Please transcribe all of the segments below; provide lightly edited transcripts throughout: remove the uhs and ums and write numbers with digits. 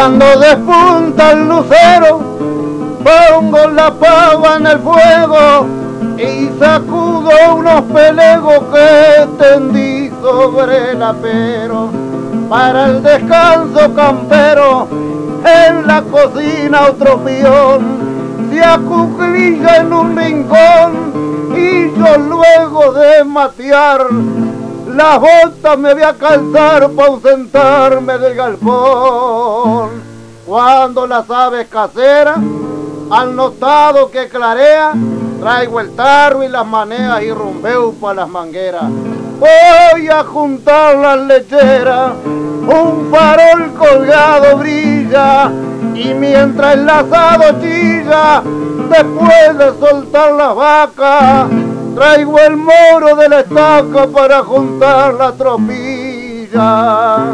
Cuando despunta el lucero, pongo la pava en el fuego y sacudo unos pelegos que tendí sobre el apero. Para el descanso campero, en la cocina otro peón se acuclilla en un rincón y yo luego de matear las botas me voy a calzar para ausentarme del galpón. Cuando las aves caseras han notado que clarea, traigo el tarro y las maneas y rumbeo para las mangueras. Voy a juntar las lecheras, un farol colgado brilla, y mientras el asado chilla, después de soltar las vacas, traigo el moro de la estaca para juntar la tropilla.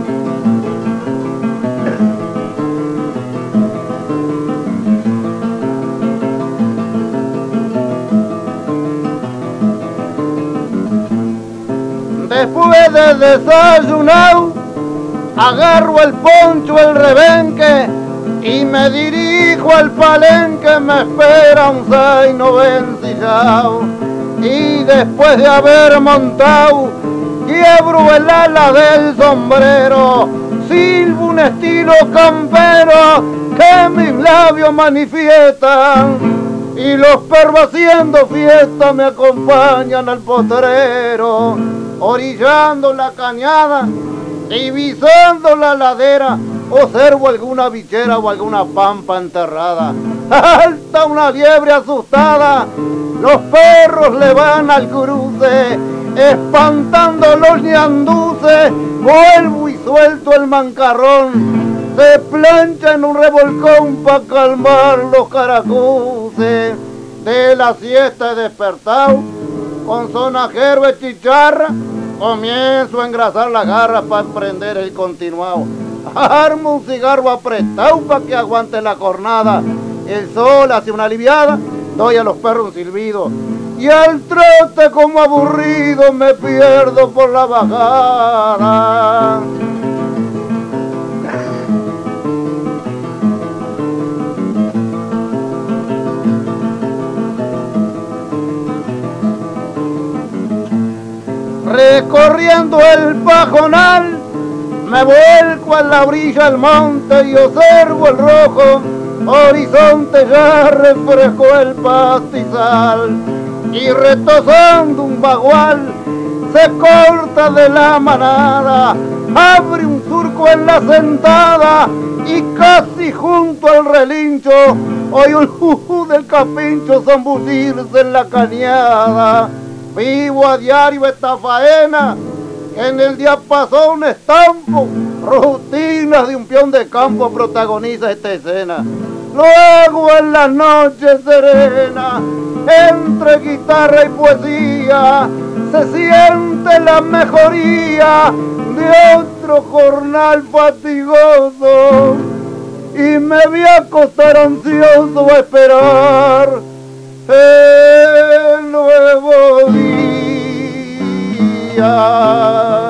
Después de desayunar, agarro el poncho, el rebenque y me dirijo al palenque. Me espera un zaino vencillao y después de haber montado, quiebro el ala del sombrero, silbo un estilo campero que mis labios manifiestan, y los perros haciendo fiesta me acompañan al potrero. Orillando la cañada, divisando la ladera, observo alguna bichera o alguna pampa enterrada. Salta una liebre asustada, los perros le van al cruce, espantando los ñanduces. Vuelvo y suelto el mancarrón, se plancha en un revolcón pa' calmar los caracuces. De la siesta he despertado, con sonajero de chicharra, comienzo a engrasar la garra para emprender el continuado. Armo un cigarro apretado para que aguante la jornada. El sol hace una aliviada, doy a los perros un silbido, y al trote como aburrido me pierdo por la bajada. Recorriendo el pajonal, me vuelco a la orilla del monte y observo el rojo horizonte. Ya refrescó el pastizal y retozando un bagual se corta de la manada, abre un surco en la sentada y casi junto al relincho oigo el juju del capincho zambullirse en la cañada. Vivo a diario esta faena, en el diapasón estampo, rutinas de un peón de campo protagoniza esta escena. Luego en la noche serena, entre guitarra y poesía, se siente la mejoría de otro jornal fatigoso, y me voy a acostar ansioso a esperar el nuevo día.